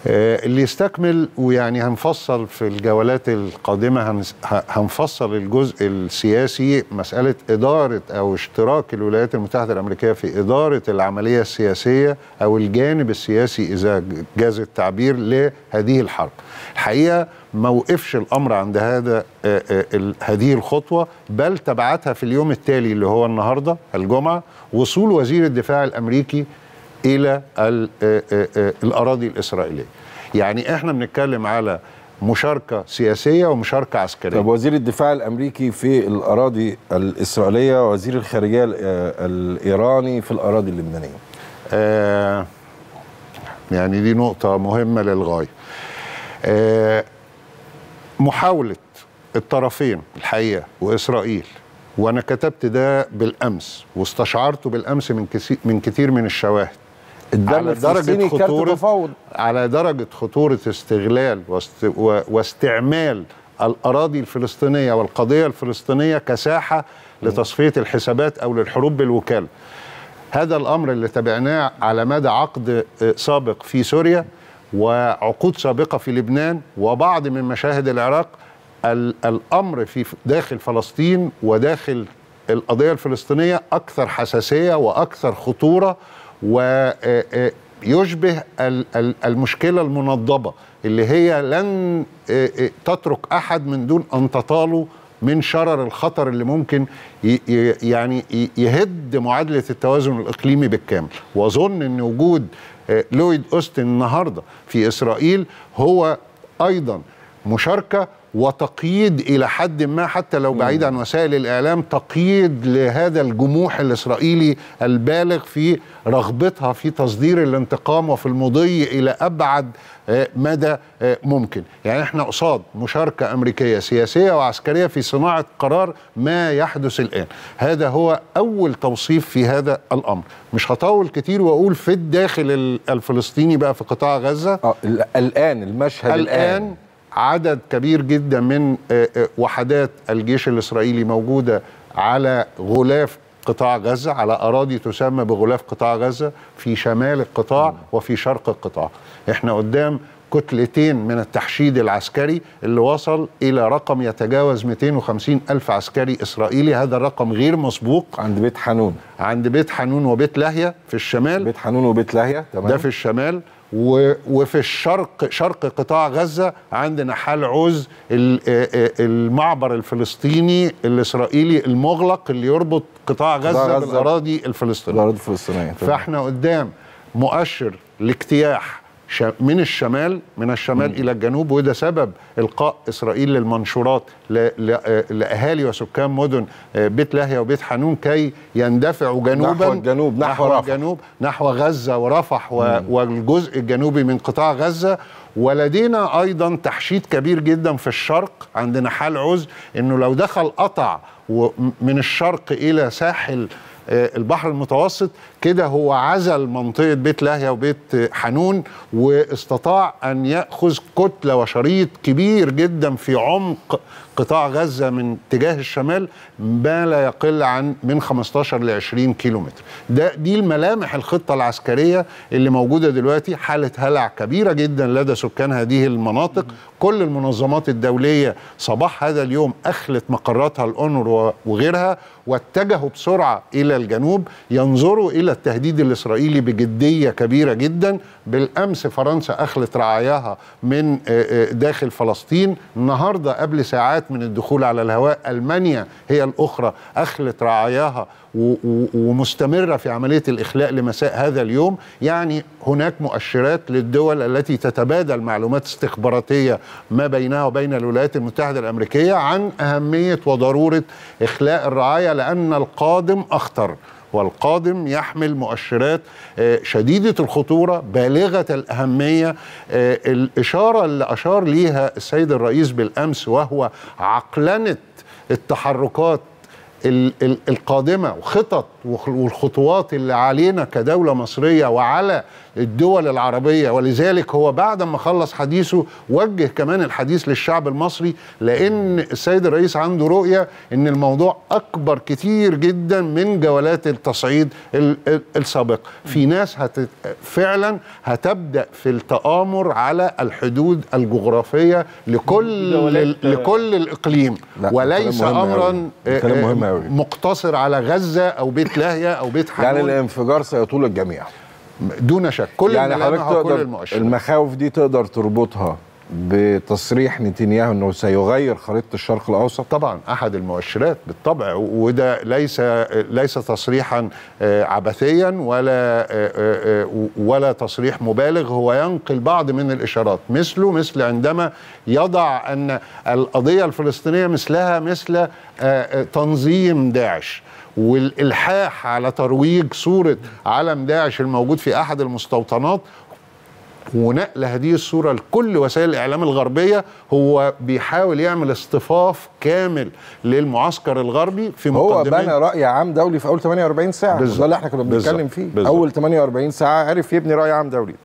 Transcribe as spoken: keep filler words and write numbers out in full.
اللي يستكمل، ويعني هنفصل في الجولات القادمة هنفصل الجزء السياسي، مسألة إدارة أو اشتراك الولايات المتحدة الأمريكية في إدارة العملية السياسية أو الجانب السياسي إذا جاز التعبير لهذه الحرب. الحقيقة ما وقفش الأمر عند هذا هذه الخطوة، بل تبعتها في اليوم التالي اللي هو النهاردة الجمعة وصول وزير الدفاع الأمريكي إلى الأراضي الإسرائيلية. يعني إحنا بنتكلم على مشاركة سياسية ومشاركة عسكرية. طب وزير الدفاع الأمريكي في الأراضي الإسرائيلية ووزير الخارجية الإيراني في الأراضي اللبنانية. آه يعني دي نقطة مهمة للغاية. آه محاولة الطرفين الحقيقة وإسرائيل، وأنا كتبت ده بالأمس واستشعرته بالأمس من كثير من كثير من الشواهد، على درجة خطورة على درجة خطورة استغلال واست واستعمال الأراضي الفلسطينية والقضية الفلسطينية كساحة لتصفية الحسابات أو للحروب بالوكالة. هذا الأمر اللي تابعناه على مدى عقد سابق في سوريا وعقود سابقة في لبنان وبعض من مشاهد العراق. الأمر في داخل فلسطين وداخل القضية الفلسطينية أكثر حساسية وأكثر خطورة، ويشبه المشكلة المنظمة اللي هي لن تترك أحد من دون أن تطاله من شرر الخطر اللي ممكن يعني يهد معادلة التوازن الإقليمي بالكامل. وأظن أن وجود لويد أوستن النهاردة في إسرائيل هو أيضا مشاركة وتقييد إلى حد ما، حتى لو بعيد عن وسائل الإعلام، تقييد لهذا الجموح الإسرائيلي البالغ في رغبتها في تصدير الانتقام وفي المضي إلى أبعد مدى ممكن. يعني احنا قصاد مشاركة أمريكية سياسية وعسكرية في صناعة قرار ما يحدث الآن. هذا هو أول توصيف في هذا الأمر. مش هطول كتير وأقول في الداخل الفلسطيني بقى في قطاع غزة آه الآن المشهد الآن, الآن عدد كبير جدا من وحدات الجيش الإسرائيلي موجودة على غلاف قطاع غزة، على أراضي تسمى بغلاف قطاع غزة في شمال القطاع وفي شرق القطاع. احنا قدام كتلتين من التحشيد العسكري اللي وصل إلى رقم يتجاوز مئتين وخمسين ألف عسكري إسرائيلي. هذا الرقم غير مسبوق. عند بيت حنون عند بيت حنون وبيت لاهيا في الشمال. بيت حنون وبيت لاهيا تمام. ده في الشمال. وفي الشرق شرق قطاع غزة عندنا حال عوز المعبر الفلسطيني الإسرائيلي المغلق اللي يربط قطاع غزة, غزة بالأراضي الفلسطينية. الأراضي الفلسطينية. فاحنا قدام مؤشر لاجتياح من الشمال من الشمال م. إلى الجنوب، وده سبب إلقاء إسرائيل للمنشورات لأهالي وسكان مدن بيت لاهيا وبيت حنون كي يندفعوا جنوبا نحو الجنوب نحو, نحو الجنوب نحو غزة ورفح م. والجزء الجنوبي من قطاع غزة. ولدينا أيضا تحشيد كبير جدا في الشرق. عندنا حال عوز إنه لو دخل قطع من الشرق إلى ساحل البحر المتوسط كده هو عزل منطقة بيت لاهيا وبيت حنون، واستطاع أن يأخذ كتلة وشريط كبير جدا في عمق قطاع غزة من اتجاه الشمال ما لا يقل عن من خمستاشر ل عشرين كيلومتر. ده دي الملامح الخطة العسكرية اللي موجودة دلوقتي. حالة هلع كبيرة جدا لدى سكان هذه المناطق. كل المنظمات الدولية صباح هذا اليوم أخلت مقراتها الأونروا وغيرها واتجهوا بسرعة إلى الجنوب ينظروا إلى التهديد الإسرائيلي بجدية كبيرة جدا. بالأمس فرنسا أخلت رعاياها من داخل فلسطين. النهاردة قبل ساعات من الدخول على الهواء ألمانيا هي الأخرى أخلت رعاياها ومستمرة في عملية الإخلاء لمساء هذا اليوم. يعني هناك مؤشرات للدول التي تتبادل معلومات استخباراتية ما بينها وبين الولايات المتحدة الأمريكية عن أهمية وضرورة إخلاء الرعاية، لأن القادم أخطر، والقادم يحمل مؤشرات شديدة الخطورة بالغة الأهمية. الإشارة اللي أشار ليها السيد الرئيس بالأمس وهو عقلنة التحركات القادمة وخطط والخطوات اللي علينا كدولة مصرية وعلى الدول العربية. ولذلك هو بعد ما خلص حديثه وجه كمان الحديث للشعب المصري، لأن السيد الرئيس عنده رؤية أن الموضوع أكبر كتير جدا من جولات التصعيد السابقة. في ناس هت فعلا هتبدأ في التآمر على الحدود الجغرافية لكل لكل الإقليم، وليس أمرا مقتصر على غزة أو بيت لاهيا أو بيت حنون. يعني الانفجار سيطول الجميع دون شك. كل يعني حضرتك كل المؤشرات. المخاوف دي تقدر تربطها بتصريح نتنياهو انه سيغير خريطه الشرق الاوسط؟ طبعا احد المؤشرات بالطبع، وده ليس ليس تصريحا عبثيا ولا ولا تصريح مبالغ، هو ينقل بعض من الاشارات، مثله مثل عندما يضع ان القضيه الفلسطينيه مثلها مثل تنظيم داعش، والالحاح على ترويج صوره علم داعش الموجود في احد المستوطنات ونقل هذه الصورة لكل وسائل الإعلام الغربية. هو بيحاول يعمل اصطفاف كامل للمعسكر الغربي في مقدمات. هو بنى رأي عام دولي في أول ثمانية وأربعين ساعة، ده اللي احنا كنا بنتكلم فيه. بالزبط. أول ثمانية وأربعين ساعة عرف يبني رأي عام دولي.